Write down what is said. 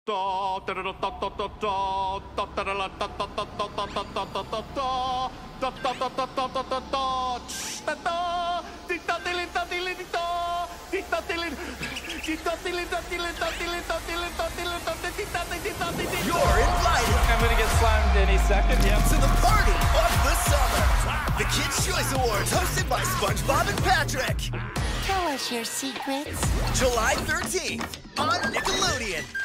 invited. I'm gonna get slammed any second, yeah. To the party of the summer. The Kids' Choice Awards, hosted by SpongeBob and Patrick. Tell us your secrets. July 13th on Nickelodeon.